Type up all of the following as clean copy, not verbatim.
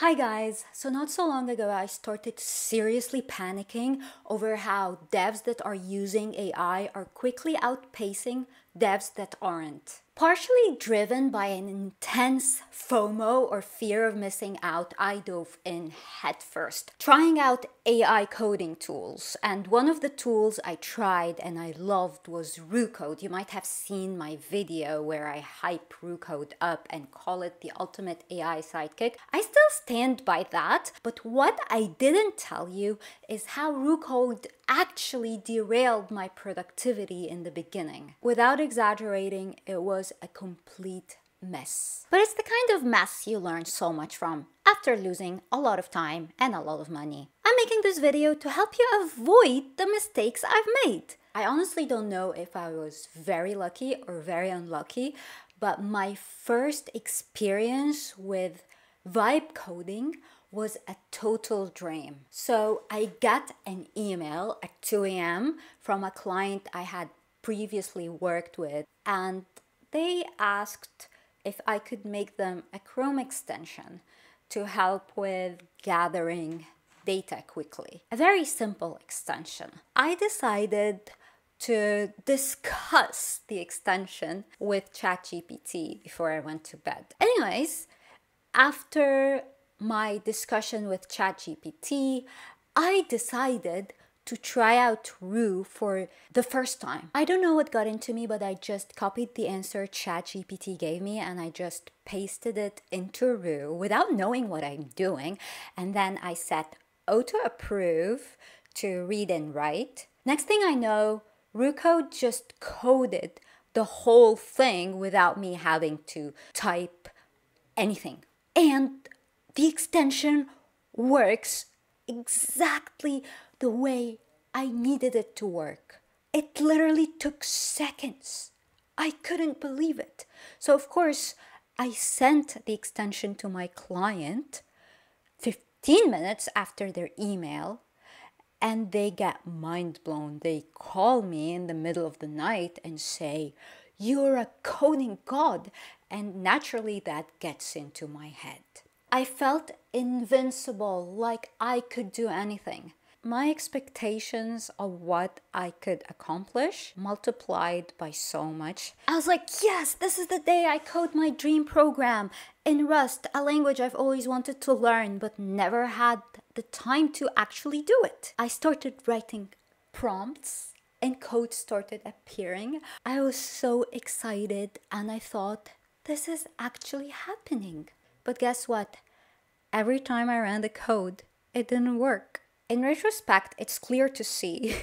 Hi guys! So not so long ago I started seriously panicking over how devs that are using AI are quickly outpacing devs that aren't. Partially driven by an intense FOMO or fear of missing out, I dove in headfirst, trying out AI coding tools. And one of the tools I tried and I loved was Roo Code. You might have seen my video where I hype Roo Code up and call it the ultimate AI sidekick. I still stand by that, but what I didn't tell you is how Roo Code actually derailed my productivity in the beginning. Without exaggerating, it was a complete mess. But it's the kind of mess you learn so much from after losing a lot of time and a lot of money. I'm making this video to help you avoid the mistakes I've made. I honestly don't know if I was very lucky or very unlucky, but my first experience with vibe coding was a total dream. So I got an email at 2 a.m. from a client I had previously worked with, and they asked if I could make them a Chrome extension to help with gathering data quickly. A very simple extension. I decided to discuss the extension with ChatGPT before I went to bed. Anyways, after my discussion with ChatGPT, I decided to try out Roo for the first time. I don't know what got into me, but I just copied the answer ChatGPT gave me and I just pasted it into Roo without knowing what I'm doing. And then I set auto approve to read and write. Next thing I know, RooCode just coded the whole thing without me having to type anything. And the extension works exactly the way I needed it to work. It literally took seconds. I couldn't believe it. So of course, I sent the extension to my client 15 minutes after their email, and they get mind blown. They call me in the middle of the night and say, "You're a coding god." And naturally that gets into my head. I felt invincible, like I could do anything. My expectations of what I could accomplish multiplied by so much. I was like, yes, this is the day I code my dream program in Rust, a language I've always wanted to learn but never had the time to actually do it. I started writing prompts and code started appearing. I was so excited and I thought, this is actually happening. But guess what? Every time I ran the code, it didn't work. In retrospect, it's clear to see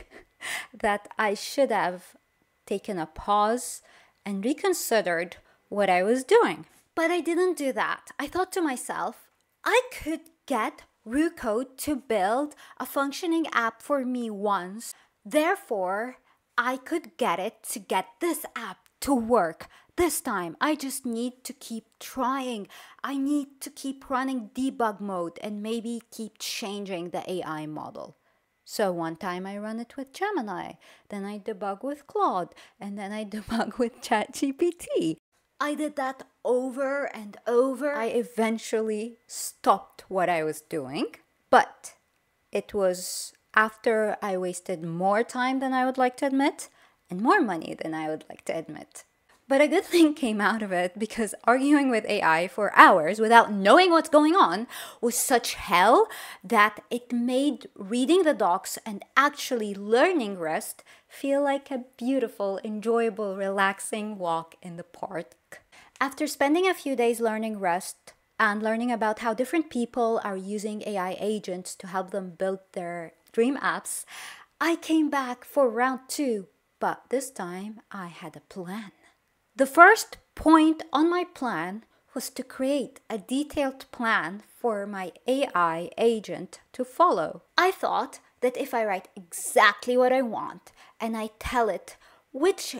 that I should have taken a pause and reconsidered what I was doing. But I didn't do that. I thought to myself, I could get RooCode to build a functioning app for me once. Therefore, I could get it to get this app to work. This time, I just need to keep trying. I need to keep running debug mode and maybe keep changing the AI model. So one time I run it with Gemini, then I debug with Claude, and then I debug with ChatGPT. I did that over and over. I eventually stopped what I was doing, but it was after I wasted more time than I would like to admit and more money than I would like to admit. But a good thing came out of it, because arguing with AI for hours without knowing what's going on was such hell that it made reading the docs and actually learning Rust feel like a beautiful, enjoyable, relaxing walk in the park. After spending a few days learning Rust and learning about how different people are using AI agents to help them build their dream apps, I came back for round 2, but this time I had a plan. The first point on my plan was to create a detailed plan for my AI agent to follow. I thought that if I write exactly what I want and I tell it which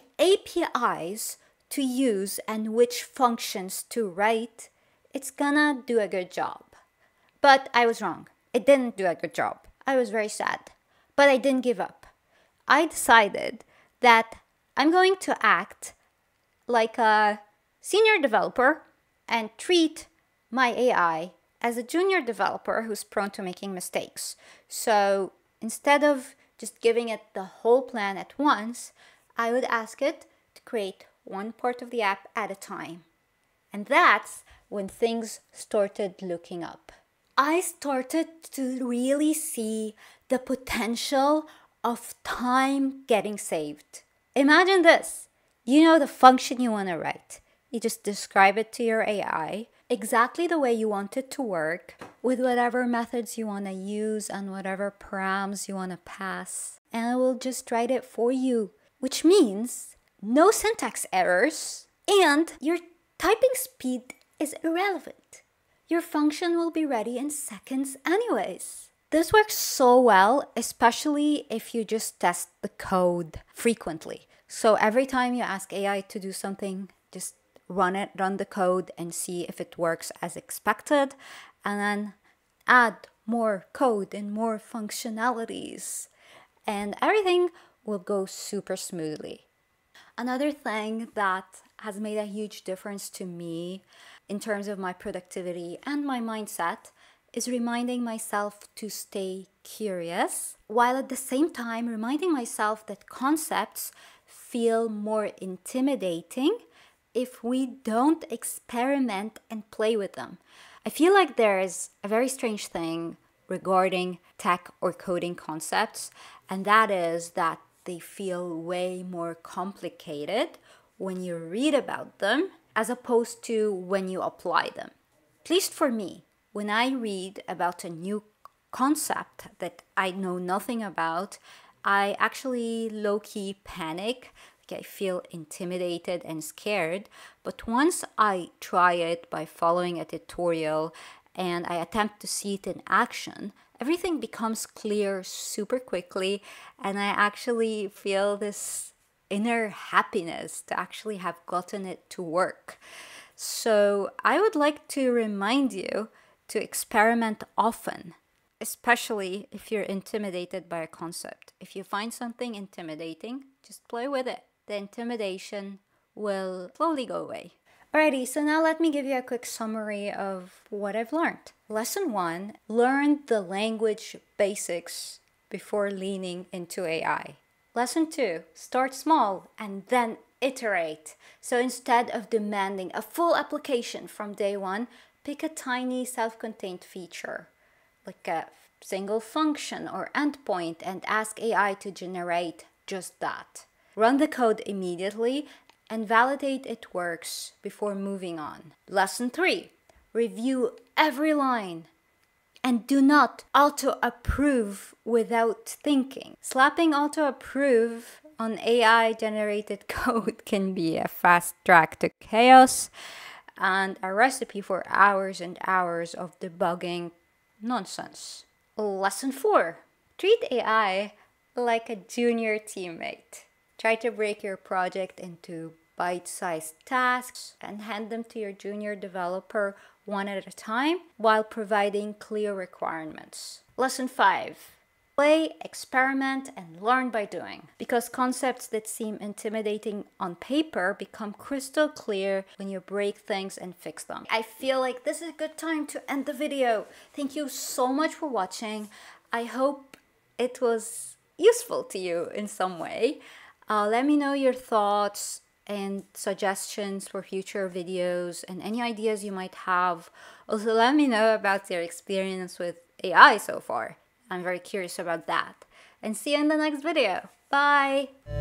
APIs to use and which functions to write, it's gonna do a good job. But I was wrong. It didn't do a good job. I was very sad. But I didn't give up. I decided that I'm going to act like a senior developer and treat my AI as a junior developer who's prone to making mistakes. So instead of just giving it the whole plan at once, I would ask it to create one part of the app at a time. And that's when things started looking up. I started to really see the potential of time getting saved. Imagine this. You know the function you want to write. You just describe it to your AI exactly the way you want it to work, with whatever methods you want to use and whatever params you want to pass. And it will just write it for you, which means no syntax errors, and your typing speed is irrelevant. Your function will be ready in seconds anyways. This works so well, especially if you just test the code frequently. So every time you ask AI to do something, just run the code and see if it works as expected, and then add more code and more functionalities, and everything will go super smoothly. Another thing that has made a huge difference to me in terms of my productivity and my mindset is reminding myself to stay curious, while at the same time reminding myself that concepts feel more intimidating if we don't experiment and play with them. I feel like there is a very strange thing regarding tech or coding concepts, and that is that they feel way more complicated when you read about them as opposed to when you apply them. At least for me, when I read about a new concept that I know nothing about, I actually low-key panic. I feel intimidated and scared, but once I try it by following a tutorial and I attempt to see it in action, everything becomes clear super quickly, and I actually feel this inner happiness to actually have gotten it to work. So I would like to remind you to experiment often, especially if you're intimidated by a concept. If you find something intimidating, just play with it. The intimidation will slowly go away. Alrighty, so now let me give you a quick summary of what I've learned. Lesson 1, learn the language basics before leaning into AI. Lesson 2, start small and then iterate. So instead of demanding a full application from day one, pick a tiny self-contained feature, like a single function or endpoint, and ask AI to generate just that. Run the code immediately and validate it works before moving on. Lesson 3, review every line and do not auto-approve without thinking. Slapping auto-approve on AI-generated code can be a fast track to chaos and a recipe for hours and hours of debugging nonsense. Lesson 4, treat AI like a junior teammate. Try to break your project into bite-sized tasks and hand them to your junior developer one at a time while providing clear requirements. Lesson 5. Play, experiment, and learn by doing. Because concepts that seem intimidating on paper become crystal clear when you break things and fix them. I feel like this is a good time to end the video. Thank you so much for watching. I hope it was useful to you in some way. Let me know your thoughts and suggestions for future videos and any ideas you might have. Also, let me know about your experience with AI so far. I'm very curious about that. And see you in the next video. Bye!